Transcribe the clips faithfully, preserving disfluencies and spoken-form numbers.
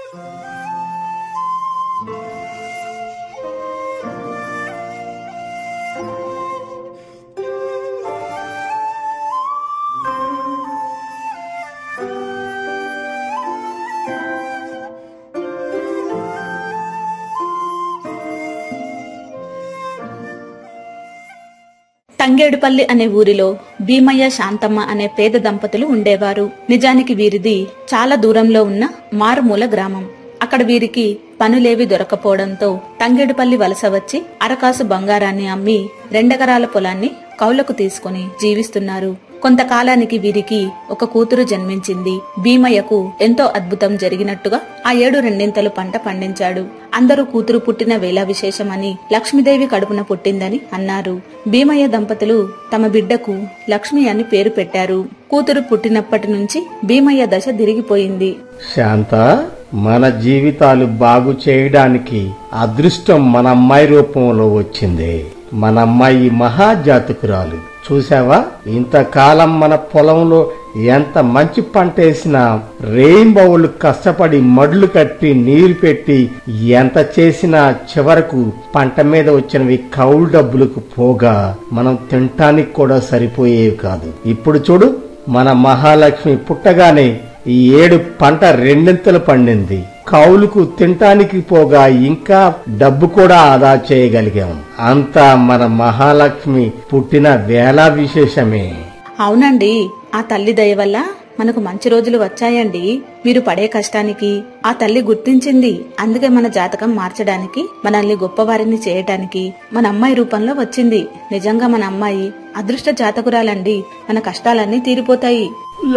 తంగేడుపల్లి అనే ఊరిలో భీమయ్య శాంతమ్మ అనే పేద దంపతులు ఉండేవారు. నిజానికి వీరిది చాలా దూరంలో ఉన్న మారుమూల గ్రామం. అక్కడ వీరికి పనులేవి దొరకపోవడంతో తంగేడుపల్లి వలస వచ్చి అరకాసు బంగారాన్ని అమ్మి రెండెకరాల పొలాన్ని కౌలకు తీసుకుని జీవిస్తున్నారు. కొంతకాలానికి వీరికి ఒక కూతురు జన్మించింది. భీమయ్యకు ఎంతో అద్భుతం జరిగినట్టుగా ఆ ఏడు రెండింతలు పంట పండించాడు. అందరూ కూతురు పుట్టిన వేళ విశేషమని లక్ష్మీదేవి కడుపున పుట్టిందని అన్నారు. భీమయ్య దంపతులు తమ బిడ్డకు లక్ష్మి అని పేరు పెట్టారు. కూతురు పుట్టినప్పటి నుంచి భీమయ్య దశ తిరిగిపోయింది. శాంత, మన జీవితాలు బాగు చేయడానికి అదృష్టం మన అమ్మాయి రూపంలో వచ్చింది. మన అమ్మాయి మహాజాతకురాలు. చూసావా, ఇంతకాలం మన పొలంలో ఎంత మంచి పంట వేసినా రెయిన్బోవులు కష్టపడి మడ్లు కట్టి నీరు పెట్టి ఎంత చేసినా చివరకు పంట మీద వచ్చినవి కౌలు డబ్బులకు పోగా మనం తినటానికి కూడా సరిపోయేవి కాదు. ఇప్పుడు చూడు, మన మహాలక్ష్మి పుట్టగానే ఈ ఏడు పంట రెండింతలు పండింది. కౌలుకు తినటానికి పోగా ఇంకా డబ్బు కూడా ఆదా చేయగలిగాం. అంతా మన మహాలక్ష్మి పుట్టిన వేళ విశేషమే. అవునండి, ఆ తల్లి దయ వల్ల మనకు మంచి రోజులు వచ్చాయండి. మీరు పడే కష్టానికి ఆ తల్లి గుర్తించింది. అందుకే మన జాతకం మార్చడానికి, మనల్ని గొప్పవారిని చేయటానికి మన అమ్మాయి రూపంలో వచ్చింది. నిజంగా మన అమ్మాయి అదృష్ట జాతకురాలండి. మన కష్టాలన్నీ తీరిపోతాయి.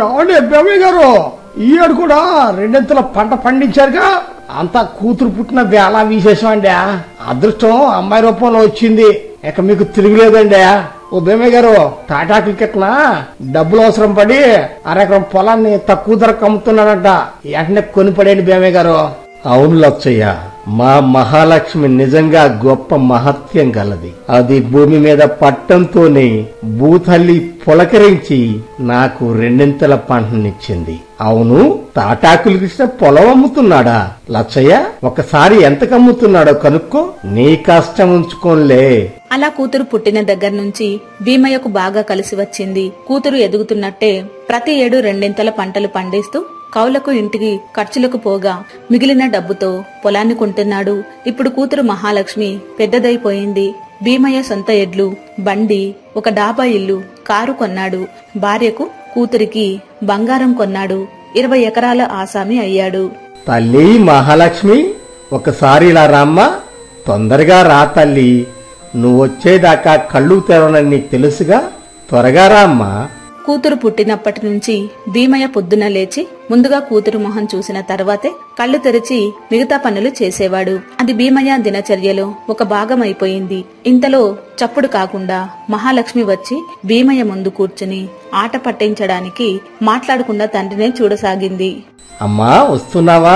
గారు, ఈ ఏడు కూడా రెండింతల పంట పండించారుగా, అంతా కూతురు పుట్టిన వేళ విశేషం అండి. అదృష్టం అమ్మాయి రూపంలో వచ్చింది. ఇక మీకు తిరుగులేదండి. ఓ భీమయ్య గారు, టాటాకుల కిట్న డబ్బులు అవసరం పడి అరెకరం పొలాన్ని తక్కువ ధరకు అమ్ముతున్నాడంట. వెంటనే కొనిపడేయండి భీమయ్య గారు. అవును లచ్చయ్య, మా మహాలక్ష్మి నిజంగా గొప్ప మహత్యం గలది. అది భూమి మీద పట్టంతోనే భూతల్లి పులకరించి నాకు రెండింతల పంటనిచ్చింది. అవును, తాటాకులు కృష్ణ పొలం అమ్ముతున్నాడా లచ్చయ్య? ఒకసారి ఎంతకు అమ్ముతున్నాడో కనుక్కో, నీ కష్టం ఉంచుకోన్లే. అలా కూతురు పుట్టిన దగ్గర నుంచి భీమయ్యకు బాగా కలిసి వచ్చింది. కూతురు ఎదుగుతున్నట్టే ప్రతి ఏడు రెండింతల పంటలు పండిస్తూ కౌలకు ఇంటికి ఖర్చులకు పోగా మిగిలిన డబ్బుతో పొలాన్ని కొంటున్నాడు. ఇప్పుడు కూతురు మహాలక్ష్మి పెద్దదైపోయింది. భీమయ్య సొంత ఎడ్లు, బండి, ఒక డాబా ఇల్లు, కారు కొన్నాడు. భార్యకు కూతురికి బంగారం కొన్నాడు. ఇరవై ఎకరాల ఆసామి అయ్యాడు. తల్లి మహాలక్ష్మి, ఒకసారి ఇలా రామ్మా. తొందరగా రా తల్లి, నువ్వొచ్చేదాకా కళ్ళు తెరవనని నీకు తెలుసుగా. త్వరగా రామ్మా. కూతురు పుట్టినప్పటి నుంచి భీమయ్య పొద్దున లేచి ముందుగా కూతురు మొహం చూసిన తర్వాతే కళ్ళు తెరిచి మిగతా పనులు చేసేవాడు. అది భీమయ్య దినచర్యలో ఒక భాగం అయిపోయింది. ఇంతలో చప్పుడు కాకుండా మహాలక్ష్మి వచ్చి భీమయ్య ముందు కూర్చుని ఆట పట్టించడానికి మాట్లాడకుండా తండ్రినే చూడసాగింది. అమ్మా, వస్తున్నావా?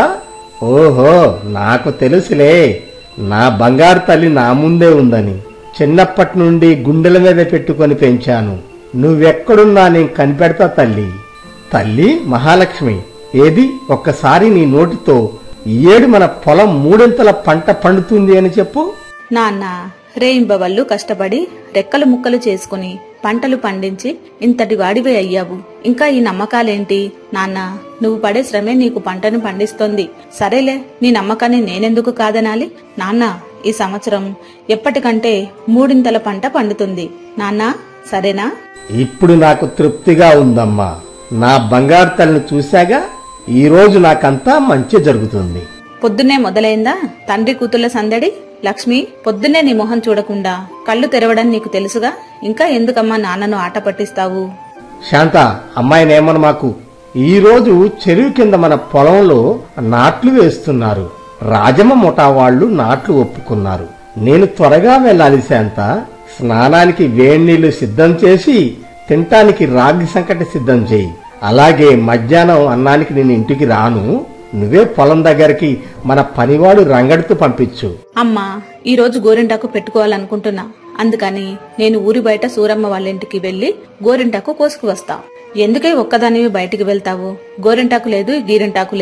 ఓహో, నాకు తెలుసులే, నా బంగారు తల్లి నా ముందే ఉందని. చిన్నప్పటి నుండి గుండెల మీద పెట్టుకుని పెంచాను. నువ్వెక్కడున్నా నేను కనిపెడతా తల్లి. తల్లి మహాలక్ష్మి, ఏది ఒక్కసారి నీ నోటితో ఈ ఏడు మన పొలం మూడింతల పంట పండుతుంది అని చెప్పు. నాన్న, రేయింబవళ్ళు కష్టపడి రెక్కలు ముక్కలు చేసుకుని పంటలు పండించి ఇంతటి వాడివే అయ్యావు. ఇంకా ఈ నమ్మకాలేంటి నాన్న? నువ్వు పడే శ్రమే నీకు పంటను పండిస్తోంది. సరేలే, నీ నమ్మకాన్ని నేనెందుకు కాదనాలి? నాన్న, ఈ సంవత్సరం ఎప్పటికంటే మూడింతల పంట పండుతుంది నాన్న, సరేనా? ఇప్పుడు నాకు తృప్తిగా ఉందమ్మా. నా బంగారు తల్లిని చూశాగా, ఈ రోజు నాకంతా మంచి జరుగుతుంది. పొద్దున్నే మొదలైందా తండ్రి కూతుళ్ల సందడి? లక్ష్మి, పొద్దున్నే నీ మొహం చూడకుండా కళ్ళు తెరవడం నీకు తెలుసుగా. ఇంకా ఎందుకమ్మా నాన్నను ఆట పట్టిస్తావు? శాంత, అమ్మాయినేమను మాకు. ఈ రోజు చెరువు కింద మన పొలంలో నాట్లు వేస్తున్నారు. రాజమ్మ ముఠా వాళ్లు నాట్లు ఒప్పుకున్నారు. నేను త్వరగా వెళ్ళాలి శాంత. స్నానానికి వేణీళ్లు సిద్ధం చేసి తినటానికి రాగి సంకటి సిద్ధం చేయి. అలాగే మధ్యాహ్నం అన్నానికి నేను ఇంటికి రాను. నువ్వే పొలం దగ్గరికి మన పనివాడు రంగడితో పంపించు. అమ్మా, ఈ రోజు గోరింటాకు పెట్టుకోవాలనుకుంటున్నా. అందుకని నేను ఊరి బయట సూరమ్మ వాళ్ళింటికి వెళ్లి గోరింటాకు కోసుకు వస్తా. ఎందుకే ఒక్కదానివి బయటికి వెళ్తావు? గోరింటాకు లేదు, గీరింటాకు లేదు.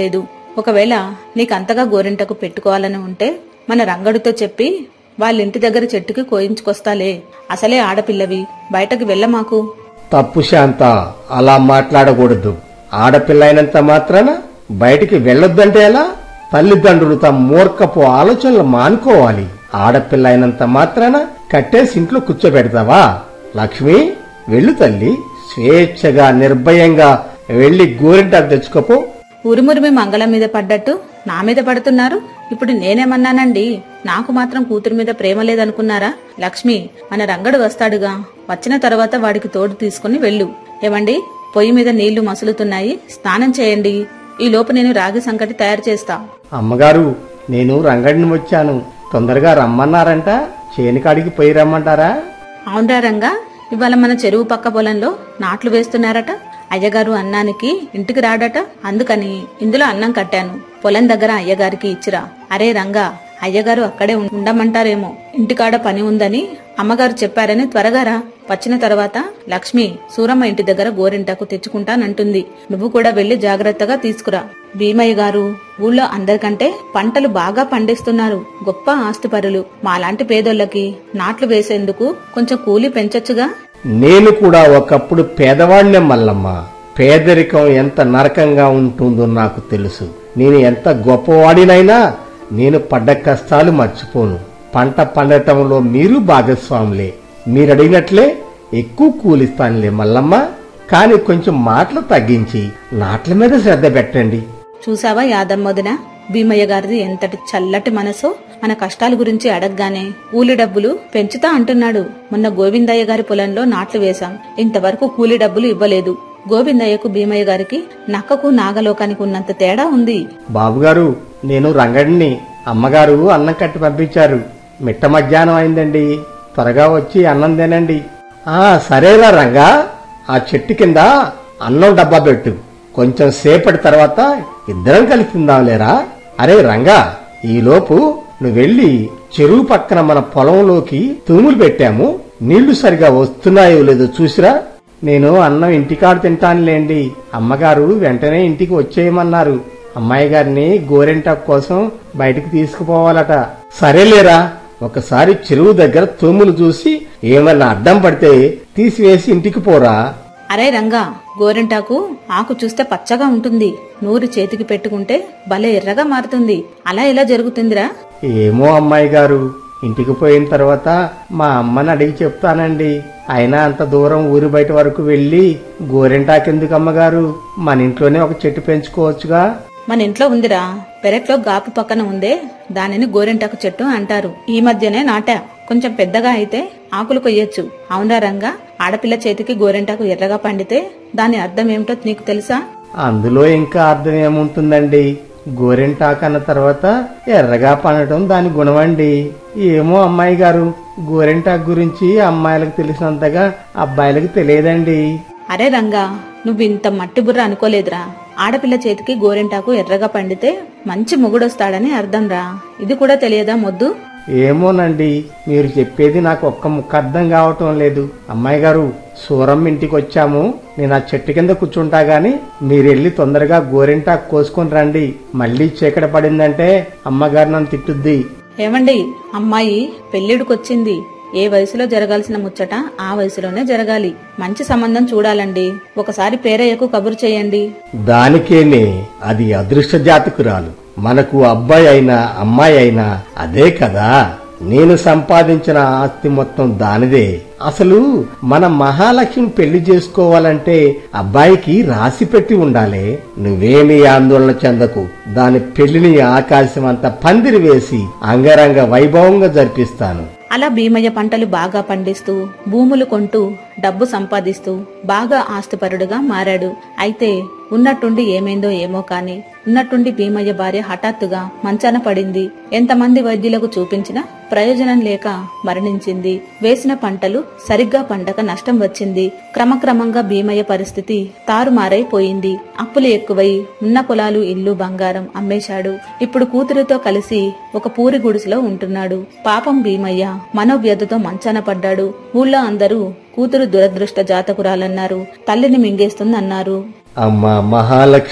ఒకవేళ నీకంతగా గోరింటకు పెట్టుకోవాలని ఉంటే మన రంగడితో చెప్పి వాళ్ళింటి దగ్గర చెట్టుకి కోయించుకొస్తాలే. అసలే ఆడపిల్లవి, బయటకు వెళ్ళమాకు. తప్పు శాంత, అలా మాట్లాడకూడదు. ఆడపిల్ల అయినంత మాత్రాన బయటికి వెళ్ళొద్దంటే ఎలా? తల్లిదండ్రులు తమ మూర్ఖపు ఆలోచనలు మానుకోవాలి. ఆడపిల్ల అయినంత మాత్రాన కట్టేసి ఇంట్లో కూర్చోబెడతావా? లక్ష్మి, వెళ్ళు తల్లి, స్వేచ్ఛగా నిర్భయంగా వెళ్లి గోరింటాకు తెచ్చుకోపో. ఉరుమురిమి మంగళం మీద పడ్డట్టు నా మీద పడుతున్నారు. ఇప్పుడు నేనేమన్నానండి? నాకు మాత్రం కూతురు మీద ప్రేమ లేదనుకున్నారా? లక్ష్మి, మన రంగడు వస్తాడుగా, వచ్చిన తర్వాత వాడికి తోడు తీసుకుని వెళ్ళు. ఏమండి, పొయ్యి మీద నీళ్లు మసులుతున్నాయి, స్నానం చేయండి. ఈ లోపు నేను రాగి సంకటి తయారు చేస్తా. అమ్మగారు, నేను రంగడిని వచ్చాను, తొందరగా రమ్మన్నారంట. చేనికాడికి పోయి రమ్మంటారా? అవునరా రంగా, ఇవాళ మన చెరువు పక్క పొలంలో నాట్లు వేస్తున్నారట. అయ్యగారు అన్నానికి ఇంటికి రాడట, అందుకని ఇందులో అన్నం కట్టాను. పొలం దగ్గర అయ్యగారికి ఇచ్చిరా. అరే రంగా, అయ్యగారు అక్కడే ఉండమంటారేమో, ఇంటికాడ పని ఉందని అమ్మగారు చెప్పారని త్వరగా రా. వచ్చిన తర్వాత లక్ష్మి సూరమ్మ ఇంటి దగ్గర గోరింటాకు తెచ్చుకుంటానంటుంది. నువ్వు కూడా వెళ్లి జాగ్రత్తగా తీసుకురా. భీమయ్య గారు ఊళ్ళో అందరికంటే పంటలు బాగా పండిస్తున్నారు, గొప్ప ఆస్తిపరులు. మాలాంటి పేదోళ్ళకి నాట్లు వేసేందుకు కొంచెం కూలి పెంచొచ్చుగా. నేను కూడా ఒకప్పుడు పేదవాడినే మల్లమ్మ. పేదరికం ఎంత నరకంగా ఉంటుందో నాకు తెలుసు. నేను ఎంత గొప్పవాడినైనా నేను పడ్డ కష్టాలు మర్చిపోను. పంట పండటంలో మీరు భాగస్వాములే. మీరడిగినట్లే ఎక్కువ కూలిస్తానులే మల్లమ్మ, కాని కొంచెం మాటలు తగ్గించి నాట్ల మీద శ్రద్ధ పెట్టండి. చూసావా యాదమ్మొదిన, భీమయ్య గారిది ఎంతటి చల్లటి మనసో. మన కష్టాల గురించి అడగగానే కూలి డబ్బులు పెంచుతా అంటున్నాడు. మొన్న గోవిందయ్య గారి పొలంలో నాట్లు వేశాం, ఇంతవరకు కూలి డబ్బులు ఇవ్వలేదు. గోవిందయ్యకు భీమయ్య గారికి నక్కకు నాగలోకానికి ఉన్నంత తేడా ఉంది. బాబుగారు, నేను రంగడిని. అమ్మగారు అన్నం కట్టి పంపించారు. మిట్ట మధ్యాహ్నం అయిందండి, త్వరగా వచ్చి అన్నం తినండి. ఆ సరేరా రంగా, ఆ చెట్టు కింద అన్నం డబ్బా పెట్టు. కొంచెం సేపటి తర్వాత ఇద్దరం కలిసి తిందాంలేరా. అరే రంగా, ఈలోపు నువ్వెళ్ళి చెరువు పక్కన మన పొలంలోకి తూములు పెట్టాము, నీళ్లు సరిగా వస్తున్నాయో లేదో చూసిరా. నేను అన్నం ఇంటికాడు తింటానులేండి. అమ్మగారు వెంటనే ఇంటికి వచ్చేయమన్నారు. అమ్మాయి గారిని గోరింటాకు కోసం బయటికి తీసుకుపోవాలట. సరేలేరా, ఒకసారి చెరువు దగ్గర తూములు చూసి ఏమన్నా అడ్డం పడితే తీసివేసి ఇంటికి పోరా. అరే రంగా, గోరింటాకు ఆకు చూస్తే పచ్చగా ఉంటుంది, నూరు చేతికి పెట్టుకుంటే భలే ఎర్రగా మారుతుంది. అలా ఎలా జరుగుతుందిరా? ఏమో అమ్మాయి గారు, ఇంటికి పోయిన తర్వాత మా అమ్మని అడిగి చెప్తానండి. అయినా అంత దూరం ఊరి బయట వరకు వెళ్లి గోరింటాకెందుకు అమ్మగారు, మన ఇంట్లోనే ఒక చెట్టు పెంచుకోవచ్చుగా. మన ఇంట్లో ఉందిరా, పెరట్లో గాపు పక్కన ఉందే, దానిని గోరింటాకు చెట్టు అంటారు. ఈ మధ్యనే నాటా, కొంచెం పెద్దగా అయితే ఆకులు కొయ్యొచ్చు. అవునా రంగా, ఆడపిల్ల చేతికి గోరింటాకు ఎర్రగా పండితే దాని అర్థం ఏమిటో నీకు తెలుసా? అందులో ఇంకా అర్థం ఏముంటుందండి, గోరింటాకు అన్న తర్వాత ఎర్రగా పండటం దాని గుణమండి. ఏమో అమ్మాయి గారు, గోరింటాకు గురించి అమ్మాయిలకు తెలిసినంతగా అబ్బాయిలకు తెలియదండి. అరే రంగా, నువ్వు ఇంత మట్టి బుర్ర అనుకోలేదురా. ఆడపిల్ల చేతికి గోరింటాకు ఎర్రగా పండితే మంచి మొగుడొస్తాడని అర్థం రా. ఇది కూడా తెలియదా మొద్దు? ఏమోనండి, మీరు చెప్పేది నాకు ఒక్క ముక్క అర్థం కావటం లేదు. అమ్మాయి గారు, సూరమ్మ ఇంటికి వచ్చాము, నేను ఆ చెట్టు కింద కూర్చుంటా గాని మీరెళ్లి తొందరగా గోరింటాకు కోసుకుని రండి. మళ్లీ చీకట పడిందంటే అమ్మగారు నన్ను తిట్టుద్ది. ఏమండి, అమ్మాయి పెళ్లిడికొచ్చింది. ఏ వయసులో జరగాల్సిన ముచ్చట ఆ వయసులోనే జరగాలి. మంచి సంబంధం చూడాలండి. ఒకసారి పేరయ్యకు కబురు చేయండి. దానికేనే, అది అదృష్ట జాతకురాలు. మనకు అబ్బాయి అయినా అమ్మాయి అయినా అదే కదా. నేను సంపాదించిన ఆస్తి మొత్తం దానిదే. అసలు మన మహాలక్ష్మి పెళ్లి చేసుకోవాలంటే అబ్బాయికి రాసి పెట్టి ఉండాలి. నువ్వేమీ ఆందోళన చెందకు. దాని పెళ్లిని ఆకాశం అంతా పందిరి వేసి అంగరంగ వైభవంగా జరిపిస్తాను. అలా భీమయ్య పంటలు బాగా పండిస్తూ భూములు కొంటూ డబ్బు సంపాదిస్తూ బాగా ఆస్తిపరుడుగా మారాడు. అయితే ఉన్నట్టుండి ఏమైందో ఏమో కాని ఉన్నట్టుండి భీమయ్య భార్య హఠాత్తుగా మంచాన పడింది. ఎంతమంది వైద్యులకు చూపించినా ప్రయోజనం లేక మరణించింది. వేసిన పంటలు సరిగ్గా పండక నష్టం వచ్చింది. క్రమక్రమంగా భీమయ్య పరిస్థితి తారుమారైపోయింది. అప్పులు ఎక్కువై ఉన్న పొలాలు ఇల్లు బంగారం అమ్మేశాడు. ఇప్పుడు కూతురితో కలిసి ఒక పూరి గుడిసెలో ఉంటున్నాడు. పాపం భీమయ్య మనోవ్యధతో మంచాన పడ్డాడు. ఊళ్ళో అందరూ కూతురు దురదృష్ట జాతకురాలన్నారు, తల్లిని మింగేస్తుందన్నారు. అమ్మా మహాలక్ష్మి,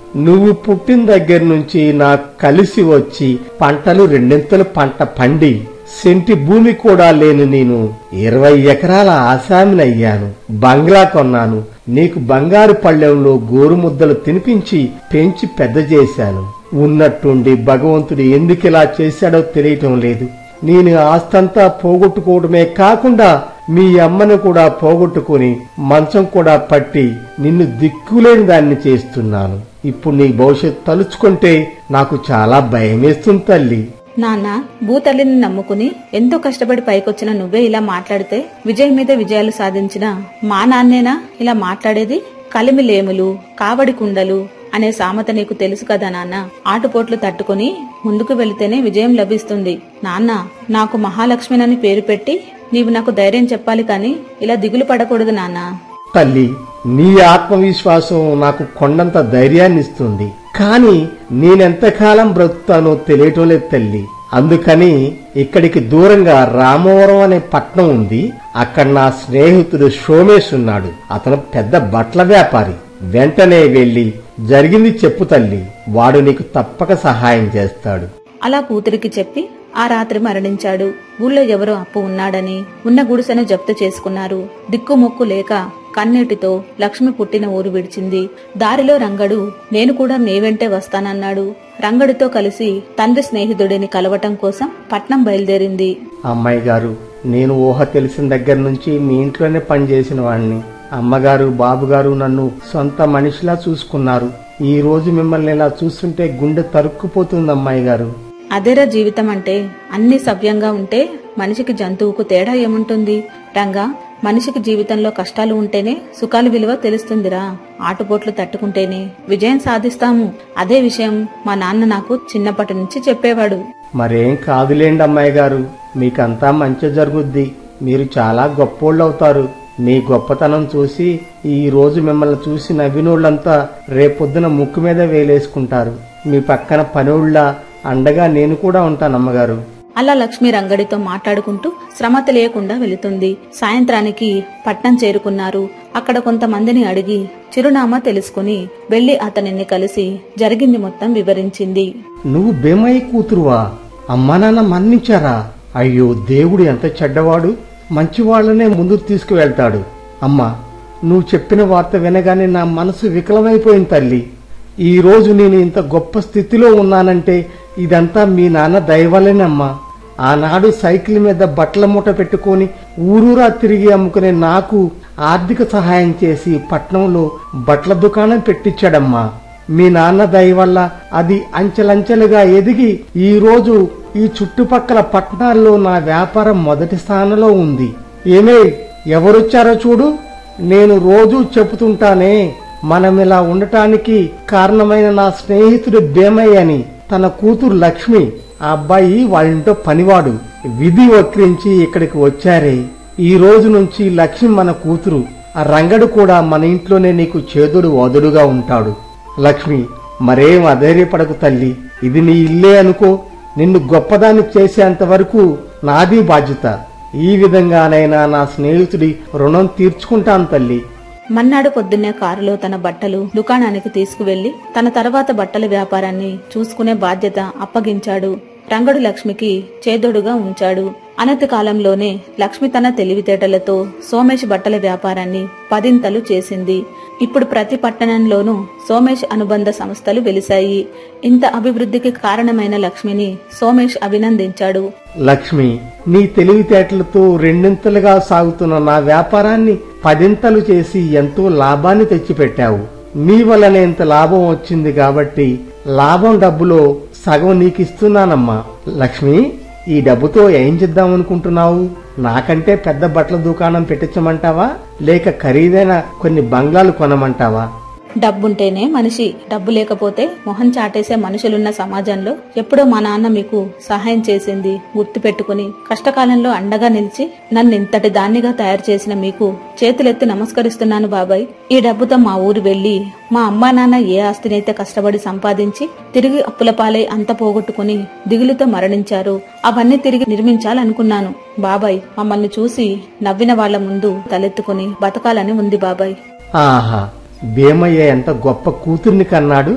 నువ్వు పుట్టిన దగ్గర నుంచి నాకు కలిసి వచ్చి పంటలు రెండింతలు పంట పండి సెంటి భూమి కూడా లేని నేను ఇరవై ఎకరాల ఆసామినయ్యాను. బంగ్లా కొన్నాను. నీకు బంగారు పళ్ళెంలో గోరుముద్దలు తినిపించి పెంచి పెద్ద చేశాను. ఉన్నట్టుండి భగవంతుడు ఎందుకిలా చేశాడో తెలియటం లేదు. నేను ఆస్తంతా పోగొట్టుకోవడమే కాకుండా మీ అమ్మను కూడా పోగొట్టుకుని మంచం కూడా పట్టి నిన్ను దిక్కులేని దాన్ని చేస్తున్నాను. ఇప్పుడు నీ భవిష్యత్తు తలుచుకుంటే నాకు చాలా భయమేస్తుంది తల్లి. నాన్న, భూతల్లిని నమ్ముకుని ఎంతో కష్టపడి పైకొచ్చిన నువ్వే ఇలా మాట్లాడితే విజయం మీద విజయాలు సాధించిన మా నాన్నేనా ఇలా మాట్లాడేది? కలిమి లేములు, కావడి కుండలు అనే సామెత నీకు తెలుసు కదా నాన్న. ఆటుపోట్లు తట్టుకుని ముందుకు వెళితేనే విజయం లభిస్తుంది. నాన్న, నాకు మహాలక్ష్మినని పేరు పెట్టి నీవు నాకు ధైర్యం చెప్పాలి కాని ఇలా దిగులు పడకూడదు నాన్న. తల్లి, నీ ఆత్మవిశ్వాసం నాకు కొండంత ధైర్యాన్నిస్తుంది. కాని నేనెంతకాలం బ్రతుకుతానో తెలియటం లేదు తల్లి. అందుకని ఇక్కడికి దూరంగా రామవరం అనే పట్నం ఉంది. అక్కడ నా స్నేహితుడు సోమేష్ ఉన్నాడు. అతను పెద్ద బట్టల వ్యాపారి. వెంటనే వెళ్లి జరిగింది చెప్పు తల్లి. వాడు నీకు తప్పక సహాయం చేస్తాడు. అలా కూతురికి చెప్పి ఆ రాత్రి మరణించాడు. ఊళ్ళో ఎవరో అప్పు ఉన్నాడని ఉన్న గుడిసెను జప్తు చేసుకున్నారు. దిక్కుమొక్కు లేక కన్నీటితో లక్ష్మి పుట్టిన ఊరు విడిచింది. దారిలో రంగడు నేను కూడా నీ వెంటే వస్తానన్నాడు. రంగడితో కలిసి తండ్రి స్నేహితుడిని కలవటం కోసం పట్నం బయలుదేరింది. అమ్మాయి గారు, నేను ఊహ తెలిసిన దగ్గర నుంచి మీ ఇంట్లోనే పనిచేసిన వాణ్ణి. అమ్మగారు బాబుగారు నన్ను సొంత మనిషిలా చూసుకున్నారు. ఈ రోజు మిమ్మల్ని ఇలా చూస్తుంటే గుండె తరుక్కుపోతుంది అమ్మాయి గారు. అదేరా జీవితం అంటే. అన్ని సవ్యంగా ఉంటే మనిషికి జంతువుకు తేడా ఏముంటుంది రంగా? మనిషికి జీవితంలో కష్టాలు ఉంటేనే సుఖాల విలువ తెలుస్తుందిరా. ఆటుపోట్లు తట్టుకుంటేనే విజయం సాధిస్తాము. అదే విషయం మా నాన్న నాకు చిన్నప్పటి నుంచి చెప్పేవాడు. మరేం కాదులేండి అమ్మాయి గారు, మీకంతా మంచి జరుగుద్ది. మీరు చాలా గొప్పోళ్ళవుతారు. మీ గొప్పతనం చూసి ఈ రోజు మిమ్మల్ని చూసి నవ్వినోళ్లంతా రేపొద్దున ముక్కు మీద వేలేసుకుంటారు. మీ పక్కన పనోళ్ళ అండగా నేను కూడా ఉంటానమ్మగారు. అలా లక్ష్మి రంగడితో మాట్లాడుకుంటూ శ్రమ తెలియకుండా వెళుతుంది. సాయంత్రానికి పట్నం చేరుకున్నారు. అక్కడ కొంతమందిని అడిగి చిరునామా తెలుసుకుని వెళ్లి అతనిని కలిసి జరిగింది మొత్తం వివరించింది. నువ్వు భీమయ్య కూతురువా? అమ్మా నాన్న మరణించారా? అయ్యో, దేవుడు ఎంత చెడ్డవాడు. మంచివాళ్లనే ముందుకు తీసుకువెళ్తాడు. అమ్మా, నువ్వు చెప్పిన వార్త వినగానే నా మనసు వికలమైపోయింది తల్లి. ఈ రోజు నేను ఇంత గొప్ప స్థితిలో ఉన్నానంటే ఇదంతా మీ నాన్న దయవల్లేనమ్మా. ఆనాడు సైకిల్ మీద బట్టల మూట పెట్టుకుని ఊరూరా తిరిగి అమ్ముకునే నాకు ఆర్థిక సహాయం చేసి పట్నంలో బట్టల దుకాణం పెట్టించాడమ్మా. మీ నాన్న దయ వల్ల అది అంచెలంచెలుగా ఎదిగి ఈ రోజు ఈ చుట్టుపక్కల పట్టణాల్లో నా వ్యాపారం మొదటి స్థానంలో ఉంది. ఏమే, ఎవరొచ్చారో చూడు. నేను రోజూ చెబుతుంటానే, మనమిలా ఉండటానికి కారణమైన నా స్నేహితుడు భీమయ్య అని. తన కూతురు లక్ష్మి. ఆ అబ్బాయి వాళ్ళింటో పనివాడు. విధి వక్రించి ఇక్కడికి వచ్చారే. ఈ రోజు నుంచి లక్ష్మి మన కూతురు. ఆ రంగడు కూడా మన ఇంట్లోనే నీకు చేదుడు వదుడుగా ఉంటాడు. లక్ష్మి, మరేం అధైర్యపడకు తల్లి. ఇది నీ ఇల్లే అనుకో. నిన్ను గొప్పదాన్ని చేసేంత వరకు నాది బాధ్యత. ఈ విధంగానైనా నా స్నేహితుడి రుణం తీర్చుకుంటాను తల్లి. మన్నాడు పొద్దున్నే కారులో తన బట్టలు దుకాణానికి తీసుకువెళ్లి తన తర్వాత బట్టల వ్యాపారాన్ని చూసుకునే బాధ్యత అప్పగించాడు. రంగడు లక్ష్మికి చేదోడుగా ఉంచాడు. అనతి కాలంలోనే లక్ష్మి తన తెలివితేటలతో సోమేష్ బట్టల వ్యాపారాన్ని పదింతలు చేసింది. ఇప్పుడు ప్రతి పట్టణంలోనూ సోమేష్ అనుబంధ సంస్థలు వెలిశాయి. ఇంత అభివృద్ధికి కారణమైన లక్ష్మిని సోమేష్ అభినందించాడు. లక్ష్మి, నీ తెలివితేటలతో రెండింతలుగా సాగుతున్న నా వ్యాపారాన్ని పదింతలు చేసి ఎంతో లాభాన్ని తెచ్చిపెట్టావు. నీ వల్లనే ఇంత లాభం వచ్చింది కాబట్టి లాభం డబ్బులో సగం నీకిస్తున్నానమ్మా. లక్ష్మి, ఈ డబ్బుతో ఏం చేద్దామనుకుంటున్నావు? నాకంటే పెద్ద బట్టల దుకాణం పెట్టించమంటావా, లేక ఖరీదైన కొన్ని బంగ్లాలు కొనమంటావా? డబ్బుంటేనే మనిషి. డబ్బు లేకపోతే మొహం చాటేసే మనుషులున్న సమాజంలో ఎప్పుడో మా నాన్న మీకు సహాయం చేసింది గుర్తు పెట్టుకుని కష్టకాలంలో అండగా నిలిచి నన్ను ఇంతటి దాన్నిగా తయారు చేసిన మీకు చేతులెత్తి నమస్కరిస్తున్నాను బాబాయ్. ఈ డబ్బుతో మా ఊరు వెళ్లి మా అమ్మా నాన్న ఏ ఆస్తినైతే కష్టపడి సంపాదించి తిరిగి అప్పుల పాలై అంత పోగొట్టుకుని దిగులుతో మరణించారు, అవన్నీ తిరిగి నిర్మించాలనుకున్నాను బాబాయ్. మమ్మల్ని చూసి నవ్విన వాళ్ల ముందు తలెత్తుకుని బతకాలని ఉంది బాబాయ్. ఆహా, భీమయ్య ఎంత గొప్ప కూతుర్ని కన్నాడు.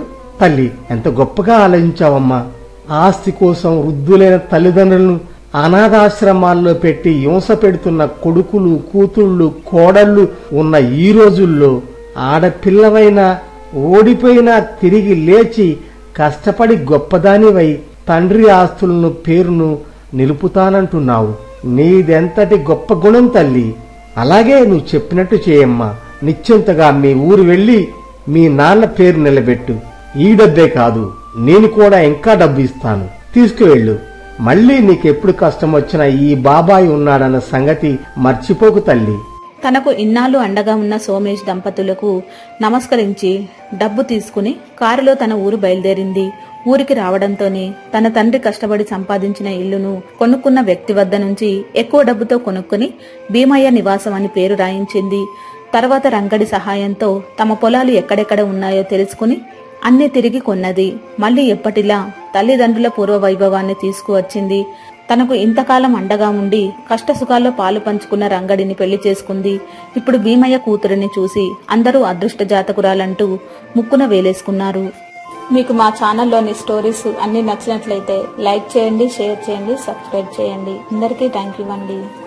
తల్లి, ఎంత గొప్పగా ఆలోచించావమ్మా. ఆస్తి కోసం వృద్ధులైన తల్లిదండ్రులను అనాథాశ్రమాల్లో పెట్టి హింస పెడుతున్న కొడుకులు, కూతుళ్ళు, కోడళ్ళు ఉన్న ఈ రోజుల్లో ఆడపిల్లవైనా ఓడిపోయినా తిరిగి లేచి కష్టపడి గొప్పదానివై తండ్రి ఆస్తులను పేరును నిలుపుతానంటున్నావు. నీదెంతటి గొప్ప గుణం తల్లి. అలాగే నువ్వు చెప్పినట్టు చేయమ్మా. నిశ్చింతగా మీ ఊరు వెళ్లి మీ నాన్న పేరు నిలబెట్టు. ఈ డబ్బే కాదు, నేను కూడా ఇంకా డబ్బు ఇస్తాను, తీసుకువెళ్ళు. మళ్లీ నీకెప్పుడు కష్టం వచ్చినా ఈ బాబాయి ఉన్నాడన్న సంగతి మర్చిపోకు తల్లి. తనకు ఇన్నాళ్లు అండగా ఉన్న సోమేష్ దంపతులకు నమస్కరించి డబ్బు తీసుకుని కారులో తన ఊరు బయలుదేరింది. ఊరికి రావడంతోనే తన తండ్రి కష్టపడి సంపాదించిన ఇల్లును కొనుక్కున్న వ్యక్తి వద్ద నుంచి ఎక్కువ డబ్బుతో కొనుక్కుని భీమయ్య నివాసం అని పేరు రాయించింది. తర్వాత రంగడి సహాయంతో తమ పొలాలు ఎక్కడెక్కడ ఉన్నాయో తెలుసుకుని అన్ని తిరిగి కొన్నది. మళ్లీ ఎప్పటిలా తల్లిదండ్రుల పూర్వ వైభవాన్ని తీసుకువచ్చింది. తనకు ఇంతకాలం అండగా ఉండి కష్టసుఖాల్లో పాలు పంచుకున్న రంగడిని పెళ్లి చేసుకుంది. ఇప్పుడు భీమయ్య కూతురిని చూసి అందరూ అదృష్ట జాతకురాలంటూ ముక్కున వేలేసుకున్నారు. మీకు మా ఛానల్లోని స్టోరీస్ అన్ని నచ్చినట్లయితే లైక్ చేయండి, షేర్ చేయండి, సబ్స్క్రైబ్ చేయండి. అందరికీ థ్యాంక్ యూ అండి.